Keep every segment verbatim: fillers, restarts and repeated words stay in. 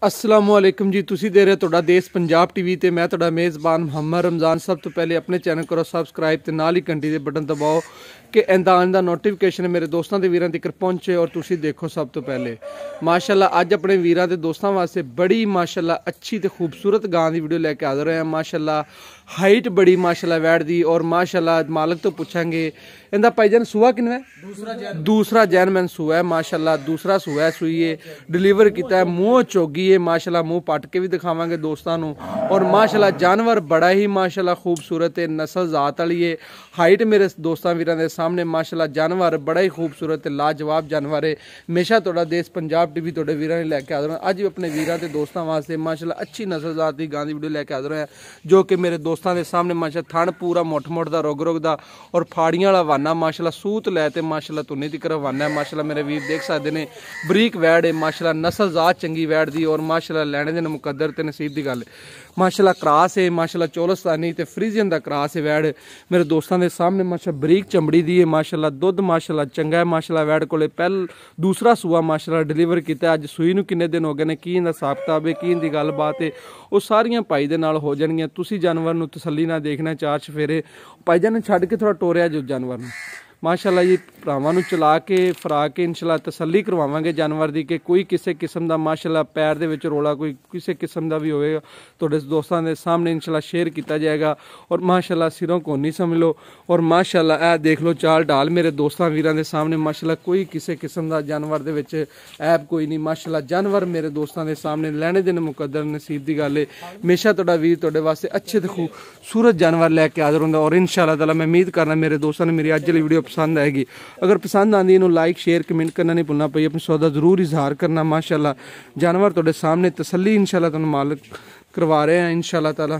असलामुअलैकुम जी, तुसी दे रहे तुहाडा देश पंजाब टीवी ते मैं तुहाडा मेज़बान मोहम्मद रमज़ान। सब तो पहले अपने चैनल करो सबसक्राइब ते नाल ही घंटी दे बटन दबाओ कि इंदा आने दा नोटिफिकेशन मेरे दोस्तों के वीरां तक पहुंचे और तुसी देखो। सब तो पहले माशाल्लाह अज अपने वीरां दे दोस्तों वास्ते बड़ी माशाल्लाह अच्छी ते खूबसूरत गां दी वीडियो लैके हाज़र होए। माशाल्लाह हाइट बड़ी माशाल्लाह वैट दी और माशाल्लाह मालक तो पूछांगे इंदा भाईजान सुआ किन्ना है? दूसरा जैन दूसरा जैन मैन सुआ है माशाल्लाह। दूसरा सुआ है सुईए डिलीवर किया है, मुँह चोगी है माशाल्लाह, मुँह पट के भी दिखावांगे दोस्तों को। और माशाल्लाह जानवर बड़ा ही माशाल्लाह खूबसूरत है, नस्ल जात वाली है। हाइट मेरे दोस्तों वीरां दे सामने माशाल्लाह जानवर बड़ा ही खूबसूरत है, लाजवाब जानवर है। हमेशा तुहाडा देश पंजाब टीवी तुहाडे वीरां ने लैके हाज़र अज भी अपने वीरां ते दोस्तों वास्ते माशाल्लाह अच्छी नस्ल जात की गां दी वीडियो लैके हाज़र है, जो कि मेरे दोस्तों के सामने माशाल्लाह थण पूरा मुठ मुठ दा रुग रुग दा और फाड़ियां वाला वाना माशाल्लाह सूत लै ते माशाल्लाह तुन्नी तिकर वाना है माशाल्लाह। मेरे वीर देख सकते हैं बरीक वैड़ है माशाल्लाह, नस्ल जात चंगी वैड़ दी और माशाल्लाह लैने दे मुकद्दर ते नसीब दी गल है माशाल्लाह। क्रास है माशाल्लाह, चौलस्तानी ते फ्रीजियन दा क्रास है वैड़ मेरे दोस्तों के सामने माशाल्लाह, बरीक चमड़ी दी है माशाल्लाह। दुध माशाल्लाह चंगा है माशाल्लाह। वैड़ कोले पहल दूसरा सूआ माशाल्लाह डिलीवर किया। अज सूई नूं किन्ने दिन हो गए ने, की इंदा हिसाब किताब है, की इंदी गलबात है, वो सारियां भाई दे नाल हो जाणगियां। तुसी जानवर नूं तसल्ली नाल देखना, चार चफेरे भाईजान ने छड्ड के थोड़ा टोरिया जो जानवर नूं माशाल्लाह जी। भरावां नूं चला के फरा के इंशाल्लाह तसल्ली करवावांगे जानवर दी कि कोई किसी किस्म का माशाल्लाह पैर दे विच रोला कोई किसी किस्म का भी होएगा तुहाडे दोस्तों के सामने इंशाल्लाह शेयर किया जाएगा। और माशाल्लाह सिरों को नहीं समझ लो और माशाल्लाह ए देख लो चाल ढाल मेरे दोस्तों वीरां दे सामने माशाल्लाह कोई किसी किस्म का जानवर दे विच ऐब कोई नहीं माशाल्लाह। जानवर मेरे दोस्तों के सामने लैने देने मुकद्दर नसीब की गल है। हमेशा तुहाडा वीर तुहाडे वास्ते अच्छे ते खूबसूरत जानवर लैके हाज़र हुंदा और इंशाल्लाह ताला मैं उम्मीद करना मेरे दोस्तों ने मेरी अज वाली वीडियो पसंद आएगी। अगर पसंद आती है लाइक शेयर कमेंट करना नहीं भूलना पई, अपनी सौदा जरूर इजहार करना माशाल्लाह। जानवर तुहाडे सामने तसल्ली इंशाल्लाह तुहानूं मालिक करवा रहे हैं इंशाल्लाह ताला।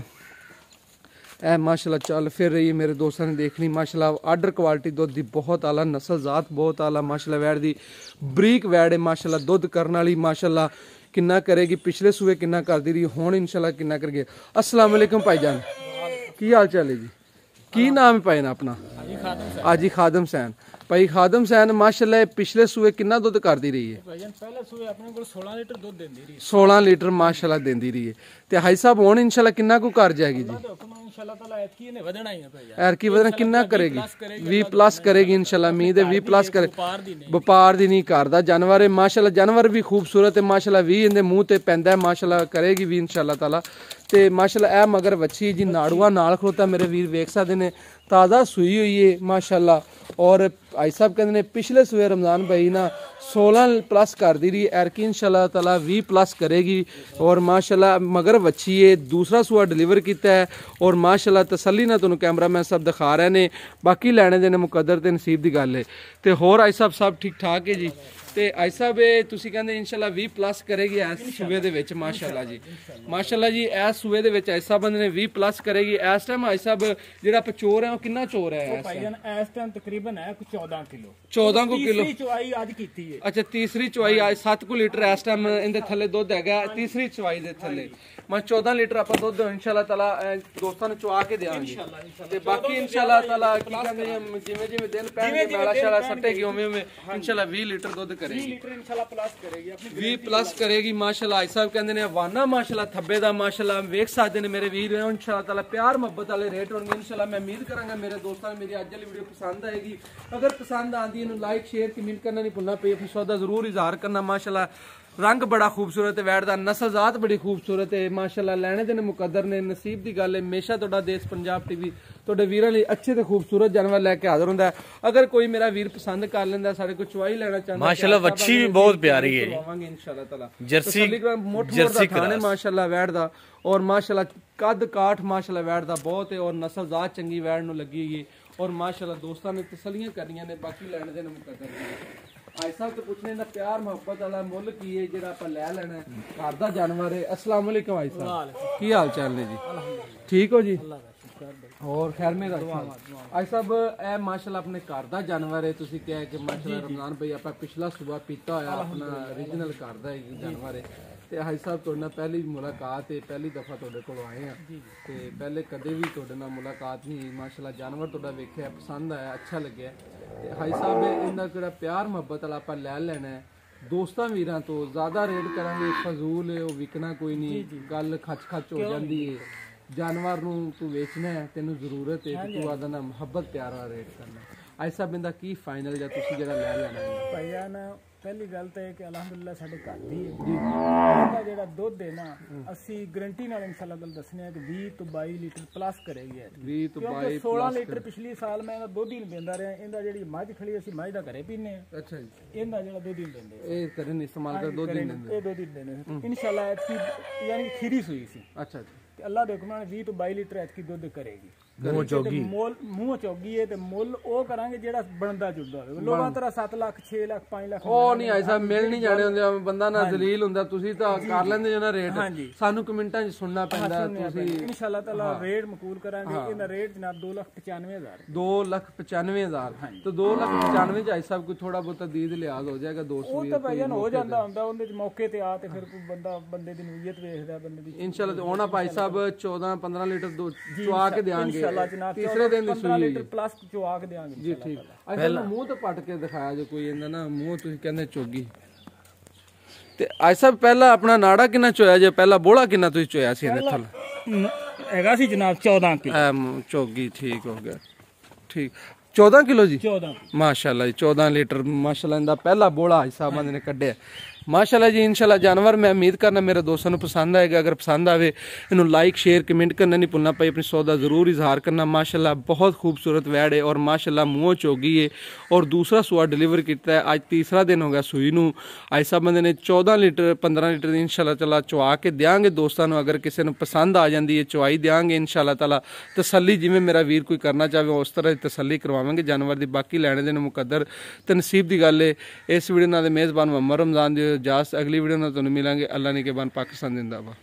ए माशाल्लाह चल फिर रही है मेरे दोस्तों ने देखनी माशाल्लाह। आर्डर क्वालिटी दुध दी बहुत आला, नस्ल जात बहुत आला माशाल्लाह। वैड़ दी बरीक वैड़ है माशाल्लाह, दुध करने वाली माशाल्लाह। किन्ना करेगी पिछले सूए किन्ना करती रही, हुण इंशाल्लाह किन्ना करगे। अस्सलाम वालेकुम भाईजान, की हाल चाल है जी? की नाम है भाई ना अपना? आजी खादम सैन। भाई खादम सैन माशाल्लाह पिछले सूए किन्ना दुध करती रही है? पहले सूए अपने को सोलह लीटर दूध देंदी रही है। सोलह लीटर माशाल्लाह देंदी रही है। ते हाई साहब हुण इंशाल्लाह किन्ना को कर जाएगी जी? इंशाल्लाह ताला ऐतकी ने वधना ही है भाई। ऐतकी वधना किन्ना करेगी? बीस प्लस करेगी इंशाल्लाह। उम्मीद है बीस प्लस करे। व्यापार दी नहीं करदा जानवर है माशाल्लाह। जानवर भी खूबसूरत है माशाल्लाह। बीस इंदे मुंह ते पैंदा है माशाल्लाह, करेगी भी इंशाल्लाह ताला। ते माशाल्लाह ए मगर वच्छी जी नाड़ुआ नाल खड़ोता मेरे वीर वेख सकदे ने, ताज़ा सूई हुई है माशाल्लाह। और भाई साहब कहते हैं पिछले सूए रमज़ान भाई ना सोलह प्लस कर दी रही, एरकी इंशाल्लाह ताला बीस प्लस करेगी। और माशाल्लाह मगर वच्छी है, दूसरा सूआ डिलीवर किया है और माशाल्लाह तसल्ली ना तुहानूं कैमरा मैन सब दिखा रहे हैं। बाकी लैने देने मुकद्दर ते नसीब की गल है। तो होर आई साहब सब ठीक ठाक है जी? ते आई साहब तुसीं कहंदे इंशाल्लाह बीस प्लस करेगी इस सूबे दे विच माशाल्लाह जी। माशाल्लाह जी इस सूबे दे विच आई साहब ने बीस प्लस करेगी। इस टाइम आई साहब जेड़ा चोर है वो कितना चोर है? इस टाइम तकरीबन है कुछ चौदह किलो। चौदह को किलो चवाई आज कीती है। अच्छा तीसरी चवाई आज सत्त को लीटर इस टाइम इनके थले दुध है। तीसरी चवाई दे थले मैं चौदह लीटर आप दुध इंशाल्लाह ताला दोस्तों ने चुआ के देंगे। ते बाकी इंशाल्लाह ताला की कहंदे जिवें जिवें दिन पैणगे नाला शाला सट्टेगी उवें उवें इंशाल्लाह बीस लीटर दुध करेगी। लीटर इंशाल्लाह प्लस करेगी अपनी बीस प्लस करेगी माशाल्लाह। आई साहब कहंदे ने वाना माशाल्लाह थब्बे दा माशाल्लाह वेख सकदे ने मेरे वीर इंशाल्लाह ताला। प्यार मोहब्बत वाले रेट होंगे इंशाल्लाह। मैं उम्मीद करांगा मेरे दोस्तों ने मेरी अज वाली वीडियो पसंद आएगी। अगर पसंद आती है लाइक शेयर कमेंट करना नहीं भूलना पई, अपनी सौदा जरूर इजहार करना माशाल्लाह। रंग बड़ा खूबसूरत है वैड़ दा, नस्ल जात बड़ी खूबसूरत है माशाल्लाह। लैने देने मुकद्दर ने नसीब की गल है। हमेशा तुहाडा देश पंजाब टीवी तुहाडे वीरां लई अच्छे ते खूबसूरत जानवर लैके हाज़र हुंदा है। अगर कोई मेरा वीर पसंद कर लैंदा साडे कोल चवाई लेना चाहंदा माशाल्लाह वच्छी भी बहुत प्यारी है इंशाल्लाह ताला। जर्सी जर्सी खाने माशाल्लाह वैड़ दा और माशाल्लाह कद काठ माशाल्लाह वैड़ दा बहुत है और नस्ल जात चंगी वैड़ नूं लगी है और माशाल्लाह दोस्तां ने तसल्लियां करनियां ने। बाकी लैने देने मुकद्दर आई साहब तो पूछने दा प्यार मोहब्बत वाला मुल की है जेड़ा आपां लै लेना है, घर दा जानवर है। अस्सलाम वालेकुम आई साहब, की हाल चाल ने जी? ठीक हो जी? और खैर मेरा आई साहब ए माशाल्लाह अपने घर दा जानवर है। तुसीं कहा कि माशाल्लाह रमज़ान भाई आपां पिछला सुबह पीता होया अपना ओरिजिनल घर दा जानवर है। ते हाई साहब तुहाडे नाल पहली मुलाकात है, पहली दफ़ा तुहाडे कोल आए हैं ते पहले कदे भी तुहाडे नाल मुलाकात नहीं हुई। माशाल्लाह जानवर तुहाडा वेख्या पसंद आया, अच्छा लग्या। ते हाई साहब इनका जोड़ा प्यार मुहब्बत वाला आपां लै लेना है ਦੋਸਤਾਂ ਵੀਰਾਂ ਤੋਂ ਜ਼ਿਆਦਾ ਰੇਟ ਕਰਾਂਗੇ ਫਜ਼ੂਲ ਹੈ, ਉਹ ਵਿਕਣਾ ਕੋਈ ਨਹੀਂ, ਗੱਲ ਖੱਚ ਖੱਚ ਹੋ ਜਾਂਦੀ ਹੈ। ਜਾਨਵਰ ਨੂੰ ਤੂੰ ਵੇਚਣਾ ਹੈ, ਤੈਨੂੰ ਜ਼ਰੂਰਤ ਹੈ ਤੇ ਤੂੰ ਆਦਾ ਨਾ ਮੁਹੱਬਤ ਪਿਆਰਾ ਰੇਟ ਕਰਨਾ। ਐਸਾ ਬੰਦਾ ਕੀ ਫਾਈਨਲ ਜਾਂ ਤੁਸੀਂ ਜਿਹੜਾ ਲੈ ਲੈਣਾ ਹੈ ਭਈਆ ਨਾ ਪਹਿਲੀ ਗੱਲ ਤਾਂ ਇਹ ਕਿ ਅਲਹਮਦੁਲਿਲਾ ਸਾਡੇ ਘਰ ਦੀ ਹੈ ਜੀ। ਇਹਦਾ ਜਿਹੜਾ ਦੁੱਧ ਹੈ ਨਾ ਅਸੀਂ ਗਰੰਟੀ ਨਾਲ ਇਨਸ਼ਾਅੱਲਾ ਗੱਲ ਦੱਸਨੇ ਆ ਕਿ ਵੀਹ ਤੋਂ ਬਾਈ ਲੀਟਰ ਪਲੱਸ ਕਰੇਗੀ ਇਹ। ਵੀਹ ਤੋਂ ਬਾਈ ਸੋਲਾਂ ਲੀਟਰ ਪਿਛਲੀ ਸਾਲ ਮੈਂ ਇਹਦਾ ਦੁੱਧ ਹੀ ਨਹੀਂ ਦਿੰਦਾ ਰਿਹਾ। ਇਹਦਾ ਜਿਹੜੀ ਮੱਝ ਖੜੀ ਅਸੀਂ ਮੱਝ ਦਾ ਘਰੇ ਪੀਨੇ ਆ। ਅੱਛਾ ਜੀ, ਇਹਦਾ ਜਿਹੜਾ ਦੁੱਧ ਹੀ ਨਹੀਂ ਦਿੰਦੇ ਇਹ ਕਰਨ ਇਸਤੇਮਾਲ ਕਰ ਦੋ ਦਿਨ ਇਹ ਦੁੱਧ ਹੀ ਨਹੀਂ ਦਿੰਦੇ ਇਨਸ਼ਾਅੱਲਾ। ਐਤਕੀ ਯਾਨੀ ਖੀਰੀ ਸੂਈ ਸੀ। ਅੱਛਾ ਜੀ, ਤੇ ਅੱਲਾ ਦੇ ਹੁਕਮ ਨਾਲ ਵੀਹ ਤੋਂ ਬਾਈ ਲੀਟਰ ਐਤਕੀ ਦੁੱਧ ਕਰੇਗੀ। ਮੂੰਹ ਚੋਗੀ ਮੁੱਲ ਮੂੰਹ ਚੋਗੀ ਹੈ ਤੇ ਮੁੱਲ ਉਹ ਕਰਾਂਗੇ ਜਿਹੜਾ ਬਣਦਾ ਜੁੜਦਾ ਹੋਵੇ। ਲੋਕਾਂ ਤਰ੍ਹਾਂ ਸੱਤ ਲੱਖ ਛੇ ਲੱਖ ਪੰਜ ਲੱਖ ਉਹ ਨਹੀਂ ਐਸਾ ਮਿਲ ਨਹੀਂ ਜਾਣੇ ਹੁੰਦੇ, ਬੰਦਾ ਨਾ ਜ਼ਲੀਲ ਹੁੰਦਾ। ਤੁਸੀਂ ਤਾਂ ਕਰ ਲੈਂਦੇ ਜੋ ਨਾ ਰੇਟ, ਸਾਨੂੰ ਕਮੈਂਟਾਂ 'ਚ ਸੁਣਨਾ ਪੈਂਦਾ। ਤੁਸੀਂ ਇਨਸ਼ਾਅੱਲਾ ਤਾਲਾ ਰੇਟ ਮਕਬੂਲ ਕਰਾਂਗੇ। ਇਹਦਾ ਰੇਟ ਜਨਾਬ ਦੋ ਲੱਖ ਪਚਾਨਵੇਂ ਹਜ਼ਾਰ ਦੋ ਲੱਖ ਪਚਾਨਵੇਂ ਹਜ਼ਾਰ ਤੇ ਦੋ ਲੱਖ ਪਚਾਨਵੇਂ 'ਚ ਆਈ ਸਭ ਕੋਈ ਥੋੜਾ ਬਹੁਤਾ ਦੀਦ ਲਿਆਜ਼ ਹੋ ਜਾਏਗਾ। ਦੋ ਸੌ ਉਹ ਤਾਂ ਭਾਈ ਹੋ ਜਾਂਦਾ ਹੁੰਦਾ ਉਹਦੇ 'ਚ ਮੌਕੇ ਤੇ ਆ ਤੇ ਫਿਰ ਕੋਈ ਬੰਦਾ ਬੰਦੇ ਦੀ ਨੀਅਤ ਵੇਖਦਾ ਬੰਦੇ ਦੀ। ਇਨਸ਼ਾਅੱਲਾ ਤੇ ਹੋਣਾ ਭਾਈ ਸਾਹਿਬ ਚੌਦਾਂ ਪੰਦਰਾਂ ਲੀਟਰ ਦੋ ਚਵਾ ਕੇ ਦੇਾਂਗੇ। ਤੀਸਰੇ ਦਿਨ ਦੀ ਸੂਈ ਲੀਟਰ ਪਲੱਸ ਚਵਾ ਕੇ ਦੇਾਂਗੇ ਜੀ। ਠੀਕ, ਪਹਿਲਾਂ ਮੂੰਹ ਤੇ ਪੱਟ ਕੇ ਦਿਖਾਇਆ ਜੋ ਕੋਈ ਇਹਦਾ ਨਾ ਮੂੰਹ ਤੁਸੀਂ ਕਹਿੰਦੇ ਚੋਗੀ। ਤੇ ਅੱਜ ਸਭ ਪਹਿਲਾਂ ਆਪਣਾ ਨਾੜਾ ਕਿੰਨਾ ਚੋਇਆ ਜੇ, ਪਹਿਲਾਂ ਬੋਲਾ ਕਿੰਨਾ ਤੁਸੀਂ ਚੋਇਆ ਸੀ ਇਹਦੇ ਥੱਲੇ? ਹੈਗਾ ਸੀ ਜਨਾਬ ਚੌਦਾਂ ਕਿਲੋ ਐ ਚੋਗੀ। ਠੀਕ ਹੋ ਗਿਆ, ਠੀਕ ਚੌਦਾਂ ਕਿਲੋ ਜੀ। ਚੌਦਾਂ ਮਾਸ਼ਾਅੱਲਾ ਜੀ, ਚੌਦਾਂ ਲੀਟਰ ਮਾਸ਼ਾਅੱਲਾ ਇਹਦਾ ਪਹਿਲਾ ਬੋਲਾ ਹਿਸਾਬਾਂ ਨੇ ਕੱਢਿਆ। ਮਾਸ਼ਾਅੱਲਾ ਜੀ, ਇਨਸ਼ਾਅੱਲਾ ਜਾਨਵਰ ਮੈਂ ਉਮੀਦ ਕਰਨਾ ਮੇਰੇ ਦੋਸਤਾਂ ਨੂੰ ਪਸੰਦ ਆਏਗਾ। ਅਗਰ ਪਸੰਦ ਆਵੇ ਇਹਨੂੰ ਲਾਈਕ ਸ਼ੇਅਰ ਕਮੈਂਟ ਕਰਨਾ ਨਹੀਂ ਭੁੱਲਣਾ ਭਾਈ। ਆਪਣੀ ਸੌਦਾ ਜ਼ਰੂਰ ਇਜ਼ਹਾਰ ਕਰਨਾ। ਮਾਸ਼ਾਅੱਲਾ ਬਹੁਤ ਖੂਬਸੂਰਤ ਵੈੜ ਹੈ ਔਰ ਮਾਸ਼ਾਅੱਲਾ ਮੂੰਹ ਚੋਗੀ ਹੈ ਔਰ ਦੂਸਰਾ ਸੂਆ ਡਿਲੀਵਰ ਕੀਤਾ ਹੈ। ਅੱਜ ਤੀਸਰਾ ਦਿਨ ਹੋ ਗਿਆ ਸੂਈ ਨੂੰ। ਐਸਾ ਬੰਦੇ ਨੇ ਚੌਦਾਂ ਲੀਟਰ ਪੰਦਰਾਂ ਲੀਟਰ ਦੀ ਇਨਸ਼ਾਅੱਲਾ ਤਾਲਾ ਚਵਾ ਕੇ ਦਿਆਂਗੇ ਦੋਸਤਾਂ ਨੂੰ। ਅਗਰ ਕਿਸੇ ਨੂੰ ਪਸੰਦ ਆ ਜਾਂਦੀ ਹੈ ਚਵਾਈ ਦਿਆਂਗੇ ਇਨਸ਼ਾਅੱਲਾ ਤਾਲਾ। ਤਸੱਲੀ ਜਿਵੇਂ ਮੇਰਾ ਵੀਰ ਕੋਈ ਕਰਨਾ ਚਾਹਵੇ ਉਸ ਤਰ੍ਹਾਂ ਦੀ ਤਸੱਲੀ ਕਰਵਾਵਾਂਗੇ ਜਾਨਵਰ ਦੀ। ਬਾਕੀ ਲੈਣੇ ਦੇ ਨੂੰ ਮੁਕੱਦਰ ਤੇ ਨਸੀਬ ਦੀ ਗੱਲ ਹੈ। ਇਸ ਵੀਡੀਓ ਨਾਲ ਦੇ ਮੇਜ਼ਬਾਨ ਮੁਹੰਮਦ ਰਮਜ਼ਾਨ ਦੀ ਇਜਾਜ਼ਤ। ਅਗਲੀ ਵੀਡੀਓ ਨਾਲ ਤੁਹਾਨੂੰ ਮਿਲਾਂਗੇ। ਅੱਲਾ ਨੇ ਕੇ ਬਾਨ ਪਾਕਿਸਤਾਨ ਜ਼ਿੰਦਾਬਾਦ।